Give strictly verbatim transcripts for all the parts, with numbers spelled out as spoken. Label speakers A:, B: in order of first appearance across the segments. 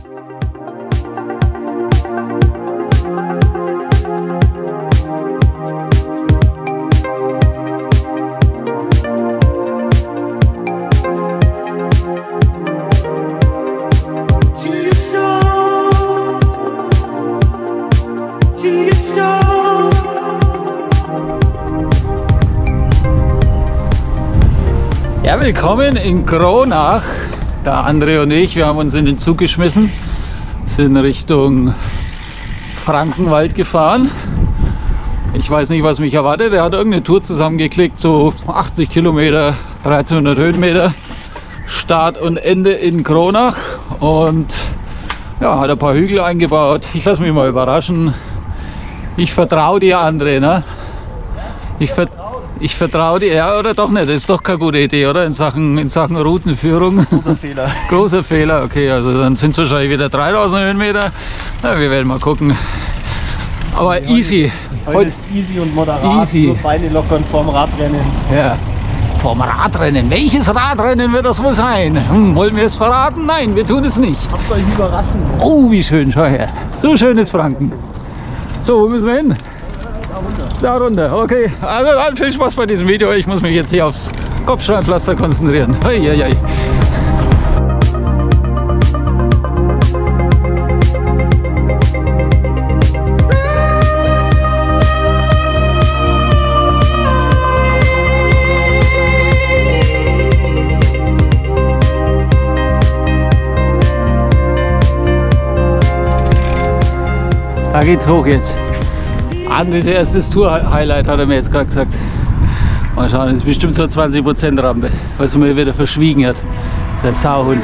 A: Ja, willkommen in Kronach. Der André und ich, wir haben uns in den Zug geschmissen, sind Richtung Frankenwald gefahren. Ich weiß nicht, was mich erwartet. Er hat irgendeine Tour zusammengeklickt, so achtzig Kilometer, dreizehnhundert Höhenmeter, Start und Ende in Kronach. Und ja, hat ein paar Hügel eingebaut. Ich lasse mich mal überraschen. Ich vertraue dir, André, ne? Ich vertraue Ich vertraue dir, ja, oder doch nicht? Das ist doch keine gute Idee, oder? In Sachen, in Sachen Routenführung.
B: Großer Fehler.
A: Großer Fehler, okay, also dann sind es wahrscheinlich wieder dreitausend Höhenmeter. Na, wir werden mal gucken. Aber ja, easy.
B: Heute, heute ist easy und moderat,
A: easy.
B: Nur Beine lockern vorm Radrennen.
A: Ja, vorm Radrennen. Welches Radrennen wird das wohl sein? Hm, wollen wir es verraten? Nein, wir tun es nicht.
B: Habt euch überraschen.
A: Oh, wie schön, schau her. So schön ist Franken. So, wo müssen wir hin? Da runter, okay. Also dann viel Spaß bei diesem Video. Ich muss mich jetzt hier aufs Kopfsteinpflaster konzentrieren. Hei, hei, hei. Da geht's hoch jetzt. Andres erstes Tour-Highlight, hat er mir jetzt gerade gesagt. Mal schauen, das ist bestimmt so eine zwanzig Prozent Rampe, was er mir wieder verschwiegen hat, der Sauhund.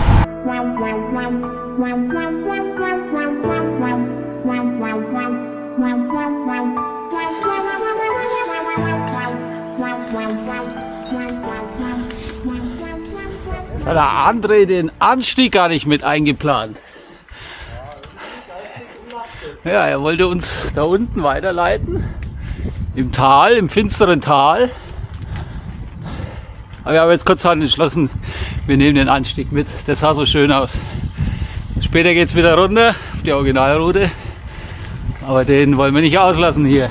A: Hat der André den Anstieg gar nicht mit eingeplant. Ja, er wollte uns da unten weiterleiten, im Tal, im finsteren Tal. Aber wir haben jetzt kurz entschlossen, wir nehmen den Anstieg mit. Das sah so schön aus. Später geht es wieder runter auf die Originalroute, aber den wollen wir nicht auslassen hier.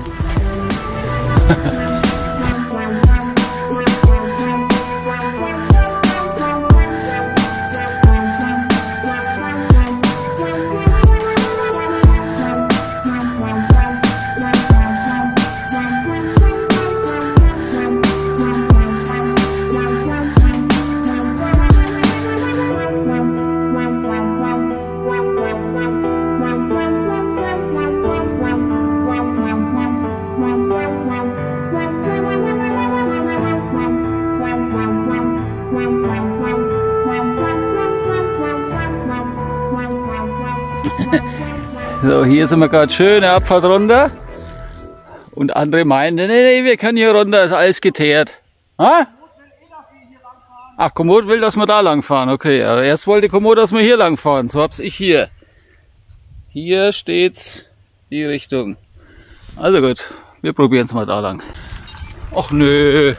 A: So, hier sind wir gerade schöne Abfahrt runter. Und andere meinen, nee, nee, wir können hier runter, ist alles geteert. Ha? Ach, Komoot will, dass wir da lang fahren. Okay, aber erst wollte Komoot, dass wir hier lang fahren. So hab's ich hier. Hier steht's die Richtung. Also gut, wir probieren es mal da lang. Ach nö.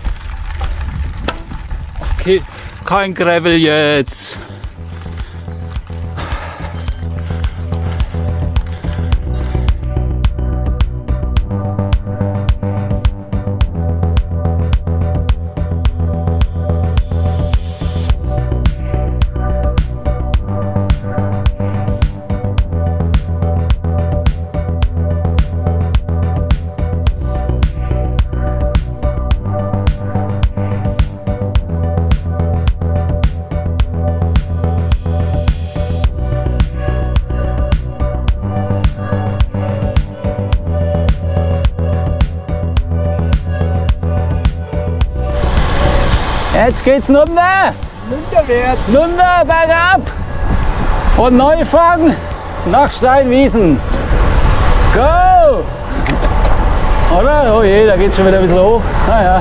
A: Okay, kein Gravel jetzt. Jetzt geht's runter!
B: Runterwärts!
A: Runter, bergab! Von Neufang nach Steinwiesen! Go! Oder? Oh je, da geht's schon wieder ein bisschen hoch. Naja.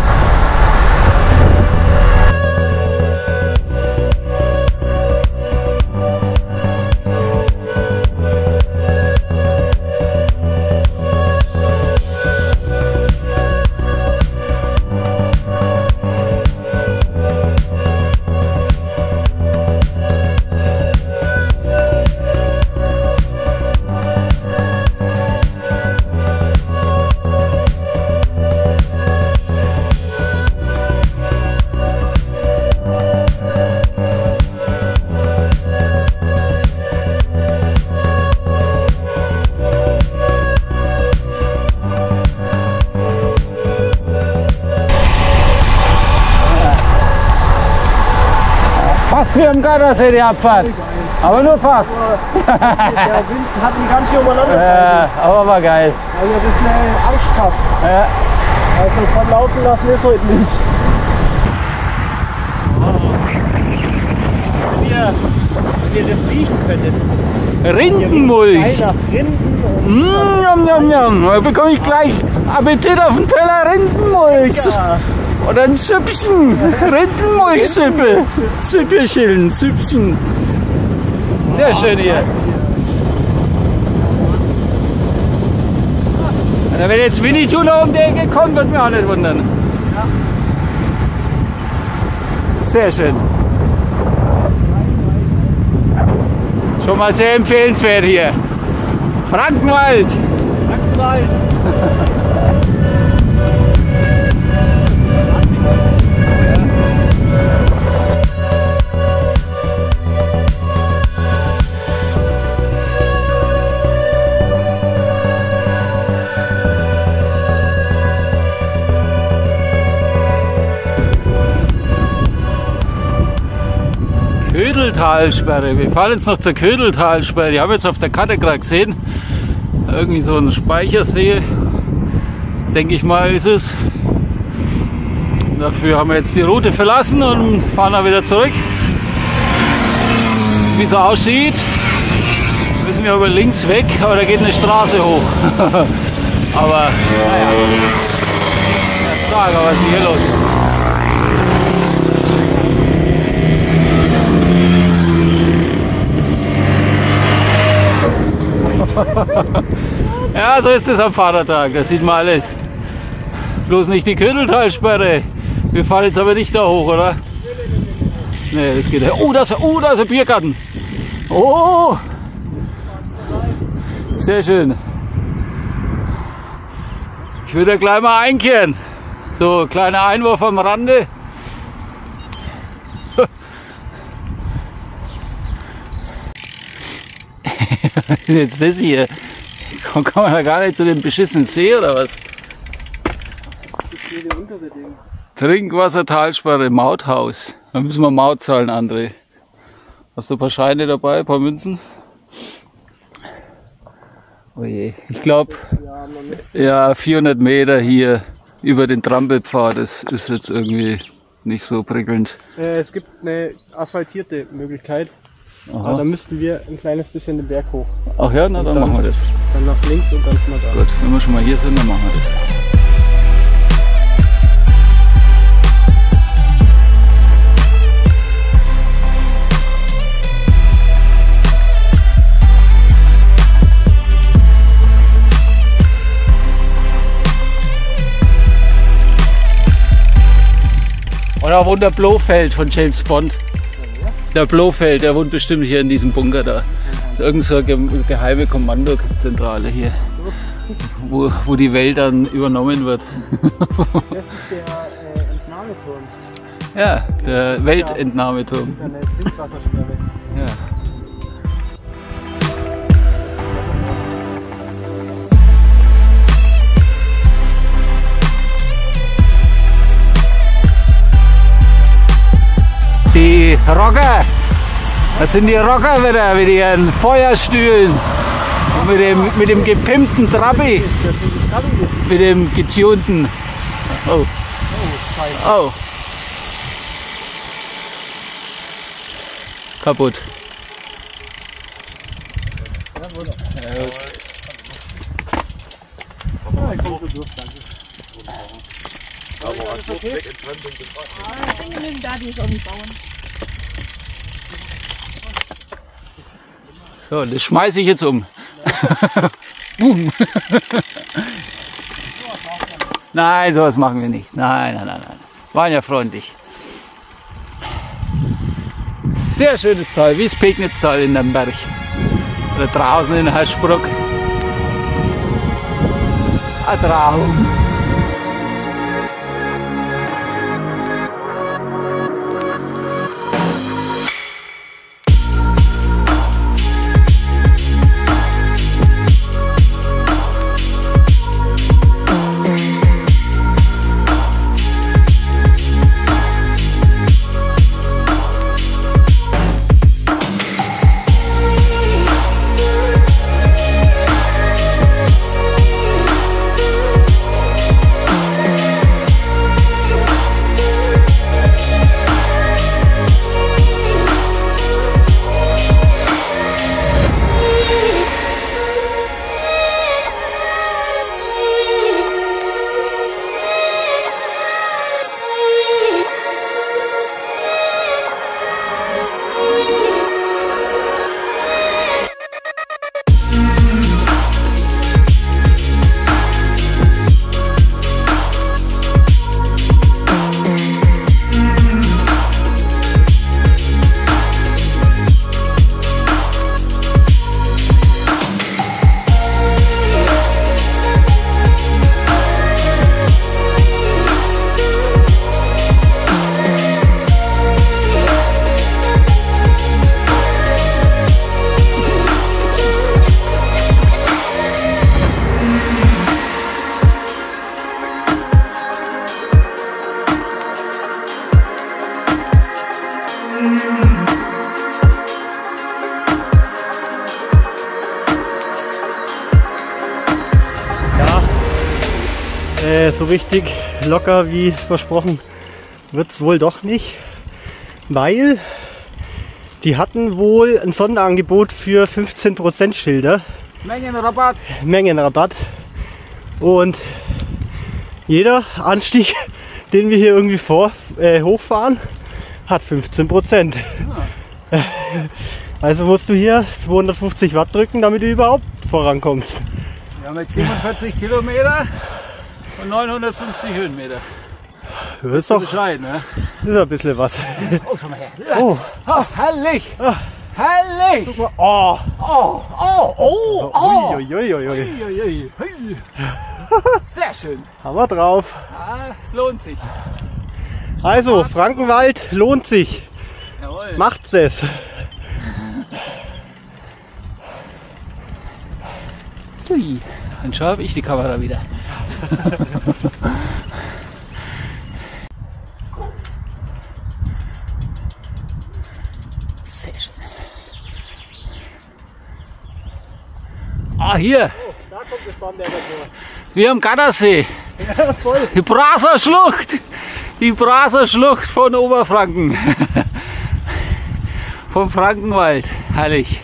A: Gardasee, die Abfahrt. Aber nur fast.
B: Der Wind hat ihn ganz schön umeinander.
A: Ja, aber war geil.
B: Also das ist eine Angstkraft.
A: Ja.
B: Also von laufen lassen ist heute nicht. Wenn ihr, wenn ihr das riechen könntet.
A: Rindenmulch.
B: Geil nach Rinden und
A: Mm, njam, njam, njam. Da bekomme ich gleich Appetit auf den Teller Rindenmulch.
B: ja.
A: Und ein Süppchen. Rindenmulchsuppe. Süppchen, Süppchen. Sehr schön hier. Und wenn jetzt Winnetou noch um die Ecke kommt, wird mich auch nicht wundern. Sehr schön. Schon mal sehr empfehlenswert hier. Frankenwald.
B: Frankenwald.
A: Ködeltalsperre. Wir fahren jetzt noch zur Ködeltalsperre. Die haben wir jetzt auf der Karte gerade gesehen. Irgendwie so ein Speichersee, denke ich mal, ist es. Dafür haben wir jetzt die Route verlassen und fahren dann wieder zurück. Wie es so aussieht, müssen wir aber links weg, aber da geht eine Straße hoch. Aber naja, ich sage, was ist hier los? Ja, so ist es am Vatertag, da sieht man alles. Bloß nicht die Ködeltalsperre. Wir fahren jetzt aber nicht da hoch, oder? Nee, das geht ja. Oh, da ist, oh, da ist ein Biergarten. Oh! Sehr schön. Ich würde gleich mal einkehren. So, kleiner Einwurf am Rande. Jetzt das hier. Kann man da gar nicht zu dem beschissenen See oder was? Trinkwassertalsperre, Mauthaus. Da müssen wir Maut zahlen, André. Hast du ein paar Scheine dabei, ein paar Münzen? Oh je. Ich glaube, ja, vierhundert Meter hier über den Trampelpfad, das ist jetzt irgendwie nicht so prickelnd.
B: Äh, es gibt eine asphaltierte Möglichkeit.
A: Aha.
B: Aber da müssten wir ein kleines bisschen den Berg hoch.
A: Ach ja, na dann,
B: dann
A: machen wir das.
B: Dann nach links und dann mal da.
A: Gut, wenn wir schon mal hier sind, dann machen wir das. Und da wohnt der Blofeld von James Bond. Der Blofeld, der wohnt bestimmt hier in diesem Bunker da. Das ist irgend so eine ge geheime Kommandozentrale hier, wo, wo die Welt dann übernommen wird.
B: Das ist der äh, Entnahmeturm.
A: Ja, der Weltentnahmeturm.
B: Das ist eine Trinkwassersperre.
A: Ja. Die Rocker, das sind die Rocker wieder mit ihren Feuerstühlen und mit dem, mit dem gepimpten Trabi, mit dem getunten. Oh. Oh. Kaputt.
C: Da, die ist auch nicht bauen.
A: So, das schmeiße ich jetzt um. Boom. Nein, sowas machen wir nicht. Nein, nein, nein, nein. Waren ja freundlich. Sehr schönes Tal, wie das Pegnitztal in dem Berg. Oder draußen in Haschbruck. Ein Traum.
B: äh, so richtig locker wie versprochen wird es wohl doch nicht, weil die hatten wohl ein Sonderangebot für fünfzehn Prozent Schilder.
A: Mengenrabatt.
B: Mengenrabatt. Und jeder Anstieg, den wir hier irgendwie vor, äh, hochfahren, hat fünfzehn Prozent. Ja. Also musst du hier zweihundertfünfzig Watt drücken, damit du überhaupt vorankommst.
A: Wir haben jetzt siebenundvierzig Kilometer und neunhundertfünfzig Höhenmeter.
B: Das ist doch
A: bescheiden, ne?
B: Das ist ein bisschen was.
A: Oh, schau mal her.
B: Oh,
A: Oh, herrlich! Herrlich!
B: guck mal. Oh.
A: Oh, oh, oh, oh!
B: Uiuiuiui.
A: Uiuiui. Hui. Sehr schön.
B: Haben wir drauf.
A: Ah, es lohnt sich.
B: Also, Frankenwald lohnt sich.
A: Jawohl.
B: Macht's es.
A: Hui. Und schon habe ich die Kamera wieder. Sehr schön. Ah, hier.
B: Oh, da kommt das Bahnberger Tor.
A: Wir am Gardasee.
B: Ja, voll.
A: Die Braser Schlucht. Die Braser Schlucht von Oberfranken. Vom Frankenwald. Herrlich.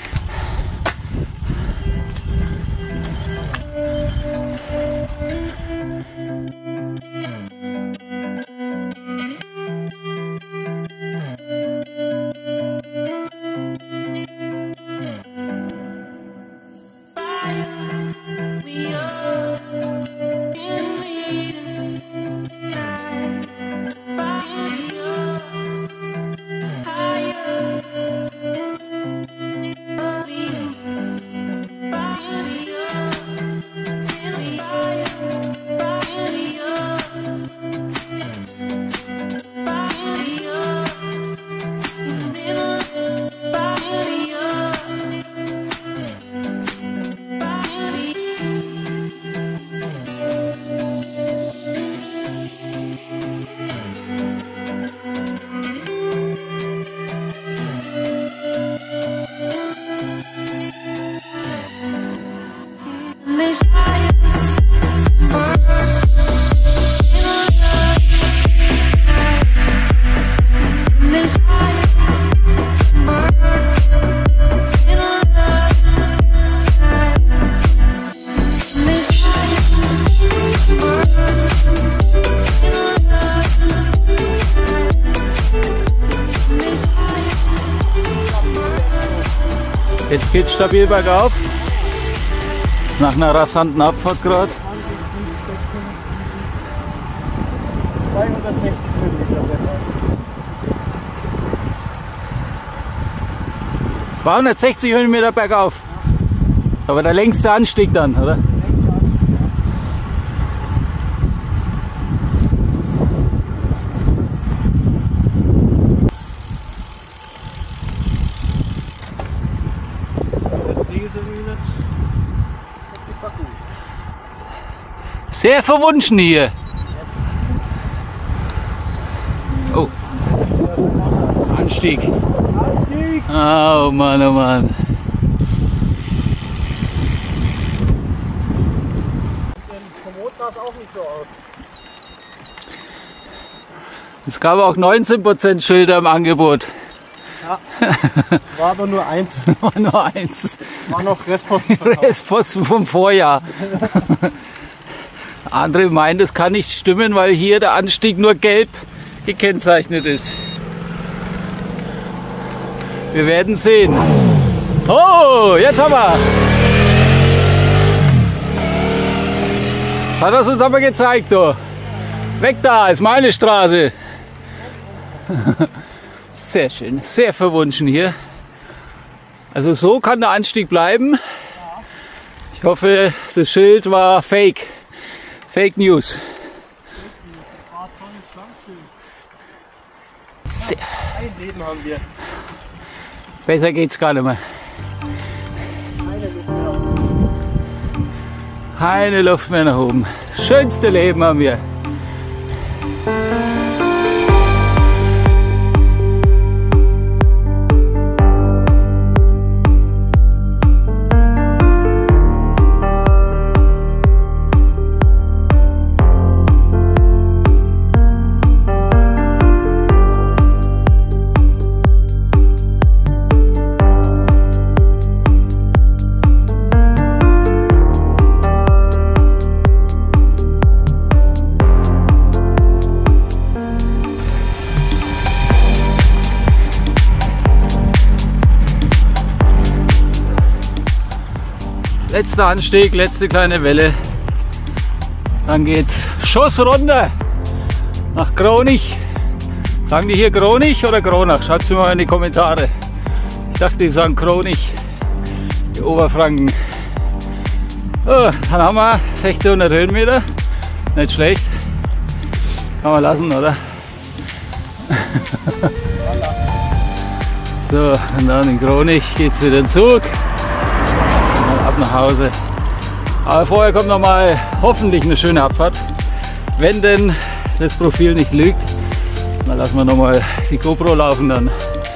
A: Jetzt geht's stabil bergauf. Nach einer rasanten Abfahrt gerade.
B: zweihundertsechzig Kilometer.
A: zweihundertsechzig Höhenmeter bergauf. Aber der längste Anstieg dann, oder? Sehr verwunschen hier. Oh. Anstieg. Oh Mann, oh Mann.
B: Komoot sah es auch nicht so aus.
A: Es gab auch neunzehn Prozent Schilder im Angebot.
B: Ja, war aber nur eins.
A: War nur eins.
B: War noch Restposten verkauft.
A: Restposten vom Vorjahr. Andere meinen, das kann nicht stimmen, weil hier der Anstieg nur gelb gekennzeichnet ist. Wir werden sehen. Oh, jetzt haben wir. Hat er uns aber gezeigt, du. Weg da, ist meine Straße. Sehr schön, sehr verwunschen hier. Also so kann der Anstieg bleiben. Ich hoffe, das Schild war fake. Fake News. Sehr.
B: Ein Leben haben wir.
A: Besser geht's gar nicht mehr. Keine Luft mehr nach oben. Schönste Leben haben wir. Letzter Anstieg, letzte kleine Welle. Dann geht's Schuss runter nach Kronich. Sagen die hier Kronich oder Kronach? Schreibt es mir mal in die Kommentare. Ich dachte, die sagen Kronich, die Oberfranken. So, dann haben wir sechzehnhundert Höhenmeter. Nicht schlecht. Kann man lassen, oder? So, und dann in Kronich geht es wieder in den Zug. Und ab nach Hause. Aber vorher kommt noch mal hoffentlich eine schöne Abfahrt. Wenn denn das Profil nicht lügt, dann lassen wir noch mal die GoPro laufen dann.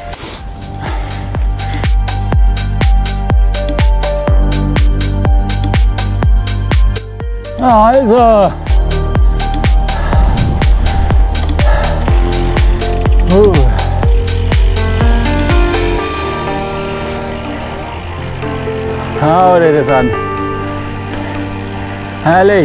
A: Ja, also. Uh. Schau dir das an. Herrlich.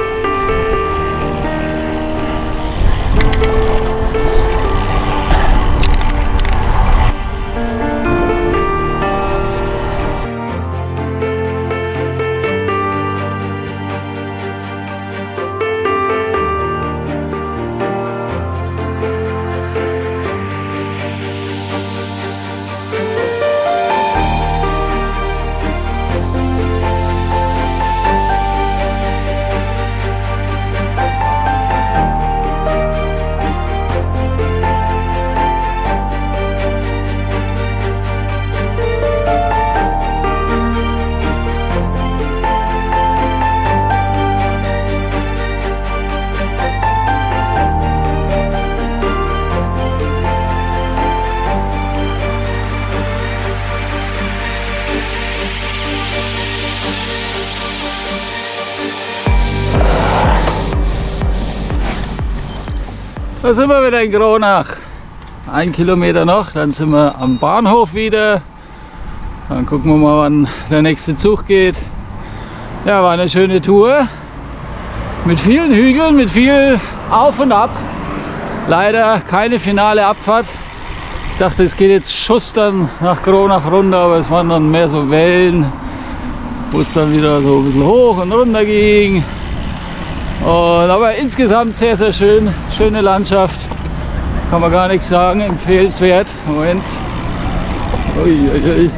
A: Da sind wir wieder in Kronach. Ein Kilometer noch, dann sind wir am Bahnhof wieder. Dann gucken wir mal, wann der nächste Zug geht. Ja, war eine schöne Tour. Mit vielen Hügeln, mit viel Auf und Ab. Leider keine finale Abfahrt. Ich dachte, es geht jetzt Schuss dann nach Kronach runter, aber es waren dann mehr so Wellen, wo es dann wieder so ein bisschen hoch und runter ging. Und, aber insgesamt sehr, sehr schön, schöne Landschaft, kann man gar nichts sagen, empfehlenswert. Moment. Ui, ui, ui.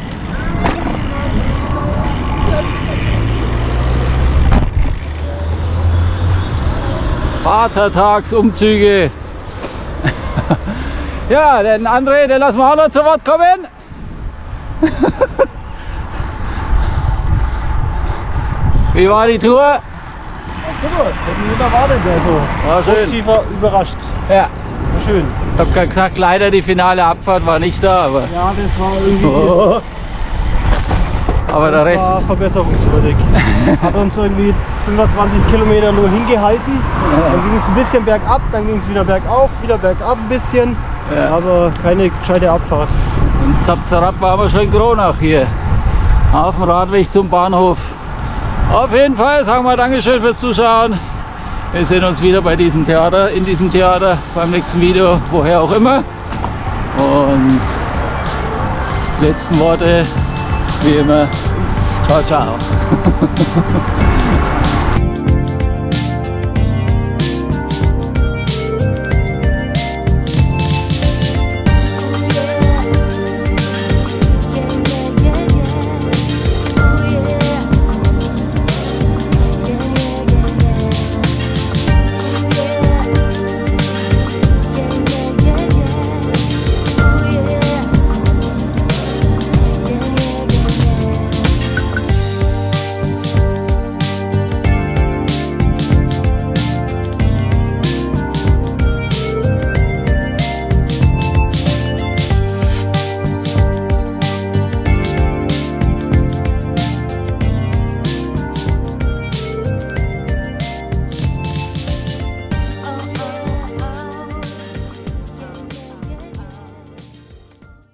A: Vatertagsumzüge. Ja, den André, den lassen wir auch noch zu Wort kommen. Wie war die Tour?
B: Super, hätten wir erwartet, also.
A: War schön.
B: Positiv überrascht.
A: Ja.
B: War schön.
A: Ich habe gerade gesagt, leider die finale Abfahrt war nicht da, aber,
B: Ja, das war irgendwie.
A: oh. aber der
B: das
A: Rest.
B: war verbesserungswürdig. Hat uns irgendwie fünfundzwanzig Kilometer nur hingehalten. Dann ging es ein bisschen bergab, dann ging es wieder bergauf, wieder bergab ein bisschen.
A: Ja.
B: Aber keine gescheite Abfahrt.
A: Und zapp, zapp waren wir schon in Kronach hier. Auf dem Radweg zum Bahnhof. Auf jeden Fall sagen wir Dankeschön fürs Zuschauen. Wir sehen uns wieder bei diesem Theater, in diesem Theater, beim nächsten Video, woher auch immer. Und letzten Worte, wie immer, ciao, ciao.